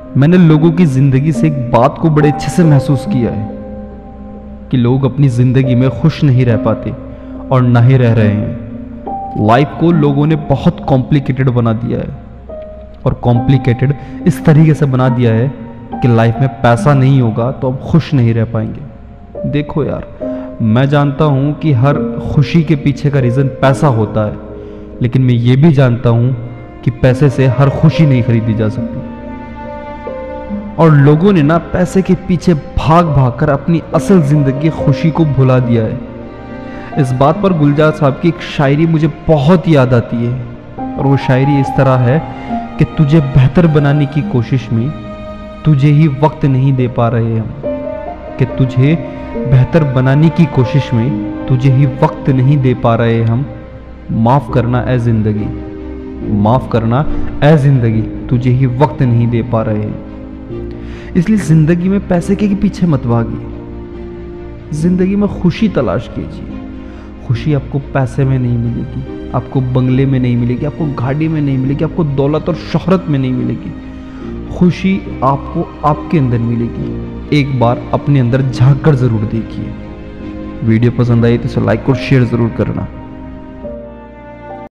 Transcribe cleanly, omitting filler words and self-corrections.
मैंने लोगों की ज़िंदगी से एक बात को बड़े अच्छे से महसूस किया है कि लोग अपनी ज़िंदगी में खुश नहीं रह पाते और ना ही रह रहे हैं। लाइफ को लोगों ने बहुत कॉम्प्लिकेटेड बना दिया है और कॉम्प्लिकेटेड इस तरीके से बना दिया है कि लाइफ में पैसा नहीं होगा तो हम खुश नहीं रह पाएंगे। देखो यार, मैं जानता हूँ कि हर खुशी के पीछे का रीज़न पैसा होता है, लेकिन मैं ये भी जानता हूँ कि पैसे से हर खुशी नहीं खरीदी जा सकती। और लोगों ने ना पैसे के पीछे भाग भाग कर अपनी असल ज़िंदगी की खुशी को भुला दिया है। इस बात पर गुलजार साहब की एक शायरी मुझे बहुत याद आती है, और वो शायरी इस तरह है कि तुझे बेहतर बनाने की कोशिश में तुझे ही वक्त नहीं दे पा रहे हम, कि तुझे बेहतर बनाने की कोशिश में तुझे ही वक्त नहीं दे पा रहे हम। माफ़ करना ए ज़िंदगी, माफ़ करना ए ज़िंदगी, तुझे ही वक्त नहीं दे पा रहे हैं। इसलिए ज़िंदगी में पैसे के पीछे मत भागिए, ज़िंदगी में खुशी तलाश कीजिए। खुशी आपको पैसे में नहीं मिलेगी, आपको बंगले में नहीं मिलेगी, आपको गाड़ी में नहीं मिलेगी, आपको दौलत और शोहरत में नहीं मिलेगी। खुशी आपको आपके अंदर मिलेगी। एक बार अपने अंदर झांक कर ज़रूर देखिए। वीडियो पसंद आई तो इसे लाइक और शेयर ज़रूर करना।